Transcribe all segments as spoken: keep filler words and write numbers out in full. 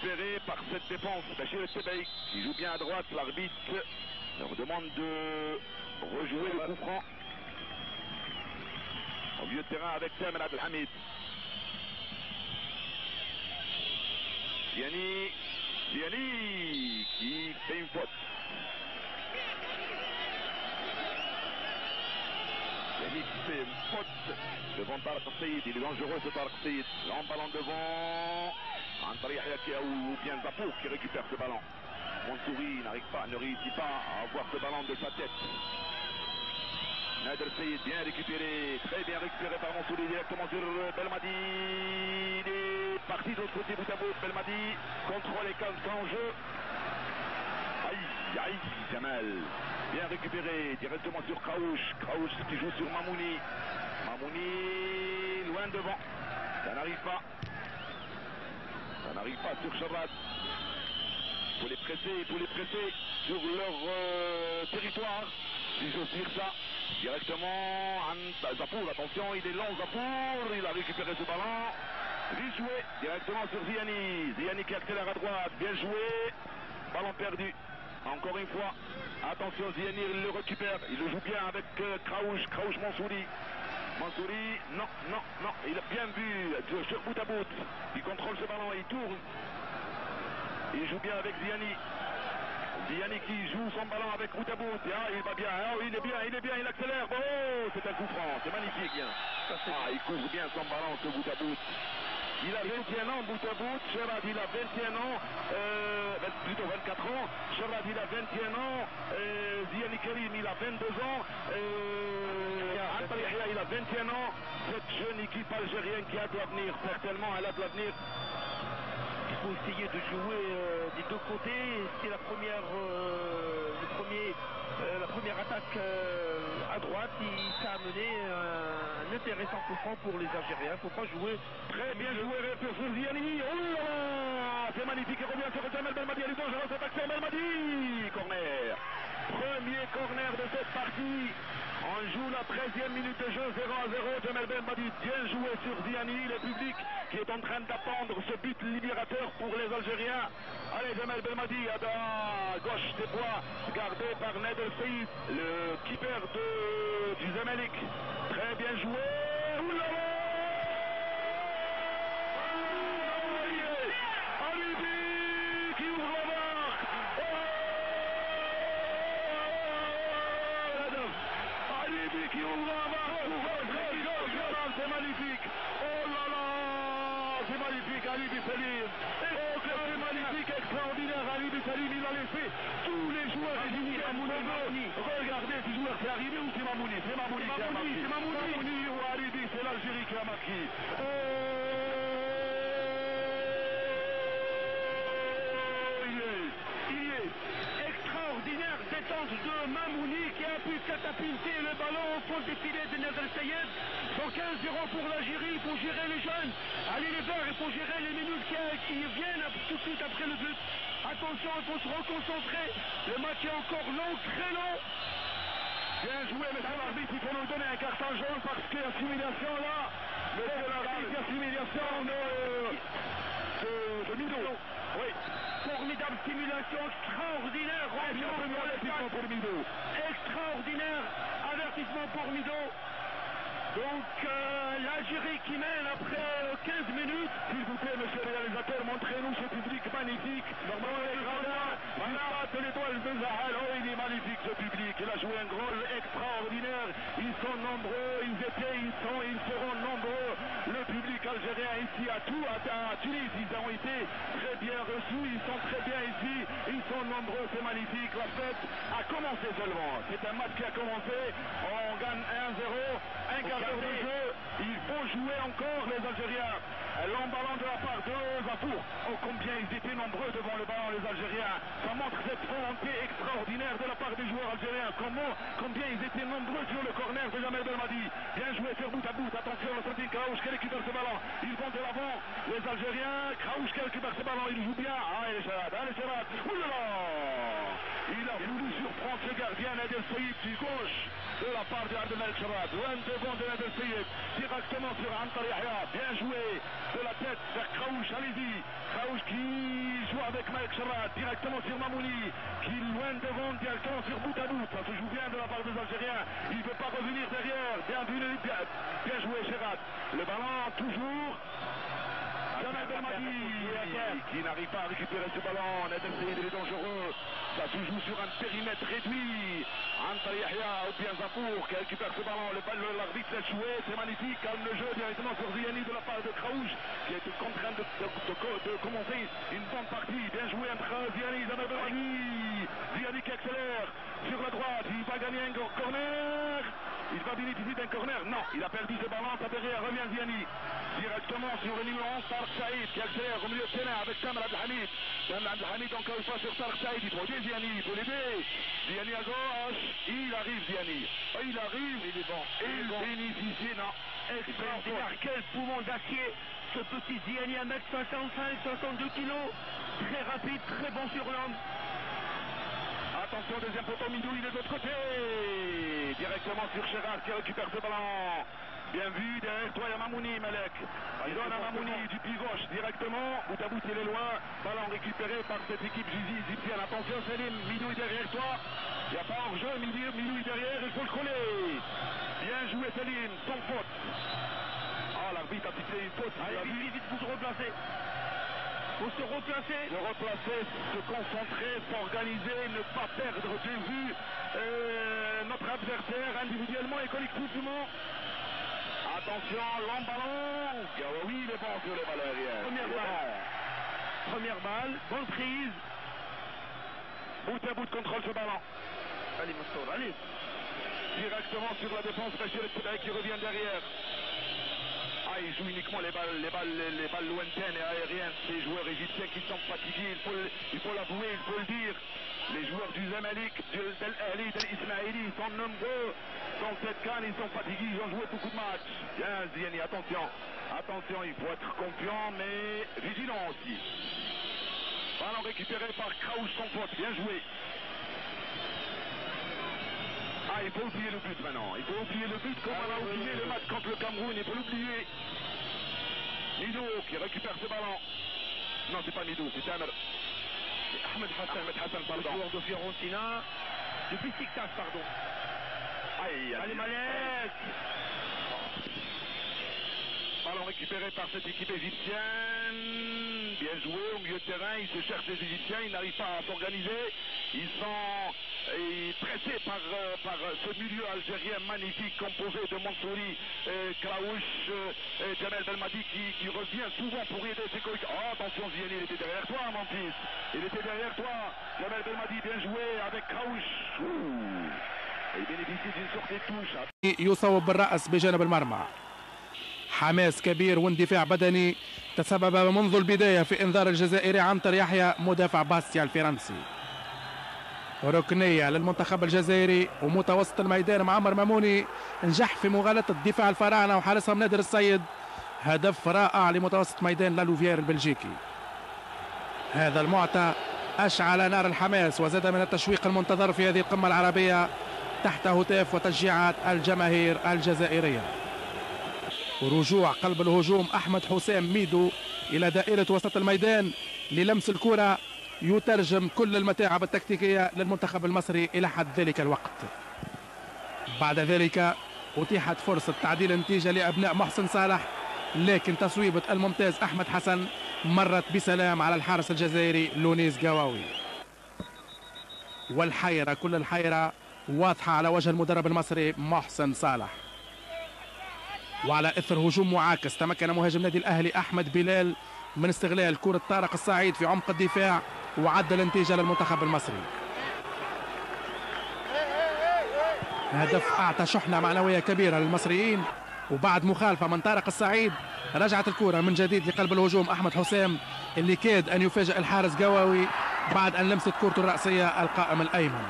récupéré par cette défense. Bachir El-Tebaïk qui joue bien à droite. L'arbitre leur demande de rejouer le coup franc. Au milieu de terrain avec Tamer Abdelhamid. Ziani, Ziani qui fait une faute. Ziani qui fait une faute devant Tarek Saïd. Il est dangereux ce Tarek Saïd. Là, ballon devant. Antar Yahya qui a ou bien Zapour qui récupère ce ballon. Mansouri n'arrive pas, ne réussit pas à avoir ce ballon de sa tête. Nader Saïd bien récupéré, très bien récupéré par Mansouri directement sur Belmadi. Il est parti de l'autre côté bout à bout. Belmadi contrôle et calme en jeu. Aïe, aïe, Jamal. Bien récupéré directement sur Kraouch. Kraouch qui joue sur Mamouni. Mamouni loin devant. Ça n'arrive pas. Ça n'arrive pas sur Shabbat. Il faut les presser, il faut les presser sur leur euh, territoire, si j'ose dire ça. Directement, Zapour, attention, il est long, Zapour, il a récupéré ce ballon. Bien joué, directement sur Ziani. Ziani qui accélère à droite, bien joué. Ballon perdu, encore une fois. Attention, Ziani, il le récupère, il le joue bien avec euh, Kraouch, Kraouch Mansouri. Mansouri, non, non, non, il a bien vu, sur bout à bout. Il contrôle ce ballon, il tourne. Il joue bien avec Ziani. Ziani qui joue son ballon avec bout à bout. Ah, il va bien. Ah, il est bien, il est bien, il accélère. Oh, c'est un coup franc. C'est magnifique. Hein. Ah, il couvre bien son ballon, ce bout à bout. Il a vingt et un ans, bout à bout. Sherrad, il a vingt et un ans. Euh, plutôt vingt-quatre ans. Sherrad, il a vingt et un ans. Euh, Ziani Karim, il a vingt-deux ans. Euh, Antar Yahya, il a vingt et un ans. Cette jeune équipe algérienne qui a de l'avenir, certainement, elle a de l'avenir. Il faut essayer de jouer euh, des deux côtés. C'est la première, euh, le premier, euh, la première attaque euh, à droite. Et ça a mené euh, un intéressant coup franc pour les Algériens. Il ne faut pas jouer. Très bien joué pour Ziani. Oh là là, c'est magnifique. Il revient sur Jamel Belmadi. Elle est dangereuse cette action. Belmadi. Corner. Premier corner de cette partie. On joue la treizième minute de jeu, zéro à zéro. Jamel Belmadi bien joué sur Ziani. Le public qui est en train d'attendre ce but libérateur pour les Algériens. Allez, Jamel Belmadi à gauche des bois, gardé par Nader Saïd, le keeper de, du Zamalek. Très bien joué. Oulala, Alibi qui ouvre la barre. Oh, Alibi qui ouvre la barre. C'est magnifique. Oh là là, c'est magnifique, Alibi Salim. Oh, c'est magnifique, extraordinaire, Alibi Salim. Il a laissé tous les joueurs réunis à Mamouni. Regardez, ce joueur, c'est arrivé ou c'est Mamouni? C'est Mamouni qui a marqué. C'est Mamouni. Mamouni ou Alibi, c'est l'Algérie qui a marqué. Oh, il est, il est. Extraordinaire détente de Mamouni qui a pu catapulter le ballon au fond des filets de Nader Sayed. Pour quinze zéro pour l'Algérie, il faut gérer les jeunes. Allez les verts, il faut gérer les minutes qui, qui viennent tout de suite après le but. Attention, il faut se reconcentrer. Le match est encore long, très long. Bien joué, monsieur l'arbitre, il faut nous donner un carton jaune parce qu'il y a simulation là. Monsieur l'arbitre, il y a simulation de, de, de Mido. Oui. Formidable simulation, extraordinaire. Avertissement pour Mido. Extraordinaire avertissement pour Mido. Donc euh, l'Algérie qui mène après euh, quinze minutes. S'il vous plaît, monsieur le réalisateur, montrez-nous ce public magnifique. Normalement, les gradins, voilà, de l'étoile de Zahal. Oh, il est magnifique ce public. Il a joué un rôle extraordinaire. Ils sont nombreux, ils étaient, ils sont, ils seront nombreux. Le public algérien ici à tout, à, à Tunis, ils ont été très bien reçus. Ils sont très bien ici. Ils sont nombreux, c'est magnifique. La fête a commencé seulement. C'est un match qui a commencé. On gagne un zéro. Un quart d'heure de jeu. Il faut jouer encore les Algériens. L'emballon de la part de Zapour. Oh, combien ils étaient nombreux devant le ballon, les Algériens. Ça montre cette volonté extraordinaire de la part des joueurs algériens. Comment, combien ils étaient nombreux sur le corner de Jamel Belmadi. Bien joué sur bout à bout. Attention, le Sardine Kraouch qui récupère ce ballon. Ils vont de l'avant. Les Algériens. Kraouch qui récupère ce ballon. Il joue bien. Ah, il est Sherrad. Allez, Sherrad. Oulala. Il a voulu surprendre ce gardien, Nader Saïd, du gauche. de la part de Abdelmalek Sherrad. Loin devant de Nader Sayed, directement sur Antar Yahya. Bien joué de la tête vers Kraouch, allez-y. Kraouch qui joue avec Malek Sherrad, directement sur Mamouni, qui loin devant, directement sur bout à bout. Ça se joue bien de la part des Algériens. Il ne veut pas revenir derrière. Bien vu, bien, bien joué Sherrad. Le ballon toujours. Jamel Belmadi qui n'arrive pas à récupérer ce ballon. Nader Sayed est dangereux. Ça se joue sur un périmètre réduit. Antar Yahya ou bien Zapour qui récupère ce ballon. Le ballon, l'arbitre laisse jouer. C'est magnifique. Calme le jeu directement sur Ziani de la part de Kraouch qui est contraint de, de, de, de commencer une bonne partie. Bien joué entre Ziani et Jamel Belmadi. Ziani qui accélère sur la droite. Il va gagner un corner. Il va bénéficier d'un corner. Non, il a perdu ce ballon. Ça derrière revient Ziani. Directement sur le numéro onze, Tarek Saïd qui accélère au milieu de terrain avec Tamer Abdelhamid. Tamer Abdelhamid encore une fois sur Tarek Saïd. Il faut aider Ziani, il faut l'aider. Ziani à gauche. Il arrive Ziani. Oh, il arrive. Il est bon. Il, il bon. bénéficie. Non. Extraordinaire. Quel poumon d'acier. Ce petit Ziani à un mètre cinquante-cinq, soixante-deux kilos. Très rapide, très bon sur l'homme. Attention, deuxième poteau, Midou, il est de l'autre côté. Directement sur Sherrad qui récupère ce ballon. Bien vu, derrière toi, il y a Mamouni, Malek. Il donne à Mamouni du pied gauche directement. Bout à bout, il est loin. Ballon récupéré par cette équipe égyptienne. Attention, Selim, Midou est derrière toi. Il n'y a pas hors-jeu, Midou, Midou est derrière, il faut le coller. Bien joué, Selim, sans faute. Ah, l'arbitre a sifflé une faute. Allez, vite, vite, vite, vous se replacer. Faut se replacer. Se replacer, se concentrer, s'organiser, ne pas perdre de vue euh, notre adversaire individuellement et collectivement. Attention, long ballon. Oui, il est bon sur les balles aériennes. Première balle. Bon. Première balle, bonne prise. Bout à bout de contrôle ce ballon. Allez, Moussour, allez. Directement sur la défense, Bachir El qui revient derrière. Ah, il joue uniquement les balles, les balles, les, les balles lointaines et aériennes. Ces joueurs égyptiens qui sont fatigués, il faut, il faut l'avouer, il faut le dire. Les joueurs du Zamalek, du Del Ahly, de l'Ismaïli, ils sont nombreux dans cette canne, ils sont fatigués, ils ont joué beaucoup de matchs. Bien, Ziani, attention, attention, il faut être confiant, mais vigilant aussi. Ballon récupéré par Kraouch sans faute, bien joué. Ah, il faut oublier le but maintenant. Il faut oublier le but comme on a oublié le match contre le Cameroun. Il faut l'oublier. Midou qui récupère ce ballon. Non, c'est pas Midou, c'est Tamer. C'est Ahmed Hassan. Ahmed Hassan, pardon. Le joueur de Fiorentina. Depuis Beşiktaş, pardon. Aïe, allez, Malek. Ballon récupéré par cette équipe égyptienne. Bien joué au milieu de terrain. Ils se cherchent les Égyptiens. Ils n'arrivent pas à s'organiser. Ils sont et pressé par, euh, par ce milieu algérien magnifique composé de Mansouri, euh, Kraouch, euh, et Jamel Belmadi qui, qui revient souvent pour aider ses coéquipiers. Oh, attention Ziani, il était derrière toi mon fils. Il était derrière toi. Jamel Belmadi bien joué avec Kraouch. Il bénéficie d'une sortie de touche. يصوب بالرأس بجانب المرمى. حماس كبير واندفاع بدني تسبب منذ البداية في إنذار الجزائري عنتر يحيى مدافع باستيا الفرنسي. ركنية للمنتخب الجزائري ومتوسط الميدان معمر ماموني نجح في مغالطة دفاع الفراعنة وحارسهم نادر السيد. هدف رائع لمتوسط ميدان لالوفيير البلجيكي. هذا المعطى أشعل نار الحماس وزاد من التشويق المنتظر في هذه القمة العربية تحت هتاف وتشجيعات الجماهير الجزائرية. ورجوع قلب الهجوم أحمد حسام ميدو إلى دائرة وسط الميدان للمس الكرة يترجم كل المتاعب التكتيكية للمنتخب المصري إلى حد ذلك الوقت. بعد ذلك أتيحت فرصة تعديل النتيجة لأبناء محسن صالح، لكن تصويبة الممتاز أحمد حسن مرت بسلام على الحارس الجزائري لونيس قواوي. والحيرة كل الحيرة واضحة على وجه المدرب المصري محسن صالح. وعلى إثر هجوم معاكس تمكن مهاجم نادي الأهلي أحمد بلال من استغلال كرة طارق السعيد في عمق الدفاع وعدل النتيجة للمنتخب المصري. هدف أعطى شحنة معنوية كبيرة للمصريين، وبعد مخالفة من طارق السعيد رجعت الكرة من جديد لقلب الهجوم أحمد حسام اللي كاد أن يفاجئ الحارس قواوي بعد أن لمست كرته الرأسية القائم الأيمن.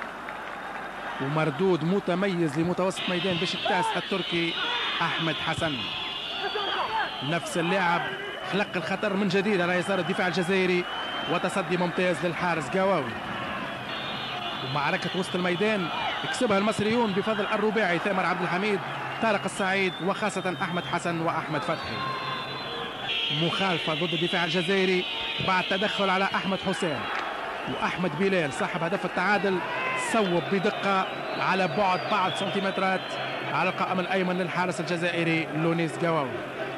ومردود متميز لمتوسط ميدان بشكتاس التركي أحمد حسن. نفس اللاعب خلق الخطر من جديد على يسار الدفاع الجزائري وتصدي ممتاز للحارس قواوي. ومعركة وسط الميدان كسبها المصريون بفضل الرباعي ثامر عبد الحميد، طارق السعيد، وخاصة أحمد حسن وأحمد فتحي. مخالفة ضد الدفاع الجزائري بعد تدخل على أحمد حسام، وأحمد بلال صاحب هدف التعادل صوب بدقة على بعد بعض سنتيمترات على القائم الأيمن للحارس الجزائري لونيس جواوي.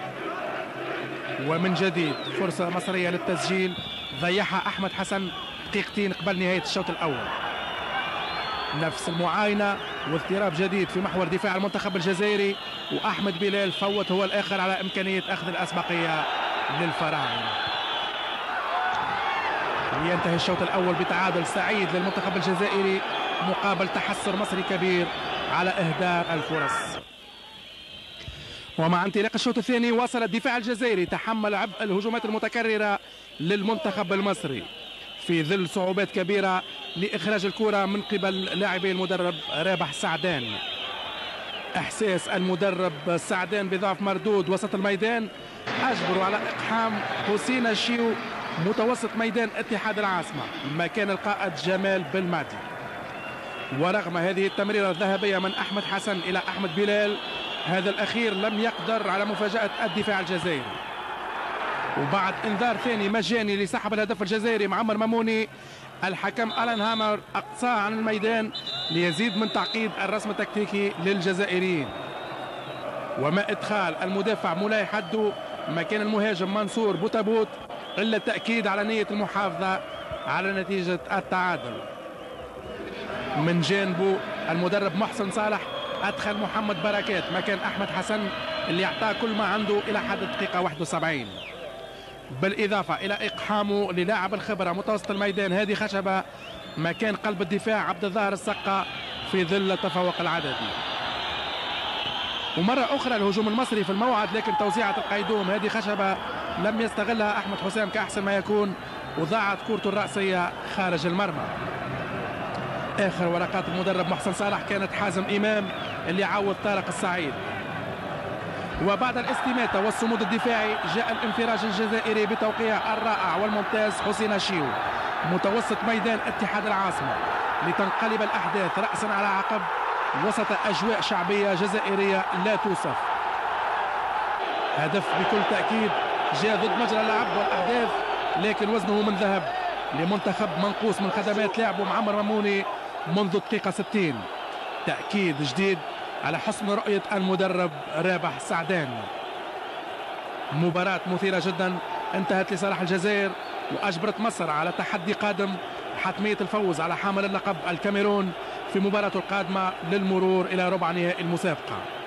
ومن جديد فرصة مصرية للتسجيل ضيعها أحمد حسن دقيقتين قبل نهاية الشوط الأول. نفس المعاينة واضطراب جديد في محور دفاع المنتخب الجزائري، وأحمد بلال فوت هو الآخر على إمكانية أخذ الأسبقية للفراعنة. ينتهي الشوط الأول بتعادل سعيد للمنتخب الجزائري مقابل تحسر مصري كبير على إهدار الفرص. ومع انطلاق الشوط الثاني واصل الدفاع الجزائري تحمل عبء الهجمات المتكررة للمنتخب المصري في ظل صعوبات كبيرة لإخراج الكرة من قبل لاعبي المدرب رابح سعدان. إحساس المدرب سعدان بضعف مردود وسط الميدان أجبروا على إقحام حسين الشيو متوسط ميدان اتحاد العاصمة مكان القائد جمال بالمادي. ورغم هذه التمريرة الذهبية من أحمد حسن إلى أحمد بلال، هذا الأخير لم يقدر على مفاجأة الدفاع الجزائري. وبعد انذار ثاني مجاني لصاحب الهدف الجزائري معمر ماموني، الحكم ألان هامر أقصاه عن الميدان ليزيد من تعقيد الرسم التكتيكي للجزائريين. وما إدخال المدافع مولاي حدو مكان المهاجم منصور بوتابوت إلا التأكيد على نية المحافظة على نتيجة التعادل. من جانبه المدرب محسن صالح أدخل محمد بركات مكان أحمد حسن اللي أعطاه كل ما عنده إلى حد الدقيقة واحد وسبعين، بالإضافة إلى إقحامه للاعب الخبرة متوسط الميدان هادي خشبة مكان قلب الدفاع عبد الظاهر السقا في ظل التفوق العددي. ومرة أخرى الهجوم المصري في الموعد، لكن توزيعة القيدوم هادي خشبة لم يستغلها أحمد حسام كأحسن ما يكون، وضاعت كرته الرأسية خارج المرمى. آخر ورقات المدرب محسن صالح كانت حازم إمام اللي عوض طارق السعيد. وبعد الاستماتة والصمود الدفاعي جاء الانفراج الجزائري بتوقيع الرائع والممتاز حسين الشيو متوسط ميدان اتحاد العاصمة لتنقلب الأحداث رأسا على عقب وسط أجواء شعبية جزائرية لا توصف. هدف بكل تأكيد جاء ضد مجرى اللعب والأحداث، لكن وزنه من ذهب لمنتخب منقوص من خدمات لعبه معمر ماموني منذ الدقيقة ستين. تأكيد جديد على حسن رؤية المدرب رابح سعدان. مباراة مثيرة جدا انتهت لصالح الجزائر وأجبرت مصر على تحدي قادم حتمية الفوز على حامل اللقب الكاميرون في مباراته القادمة للمرور إلى ربع نهائي المسابقة.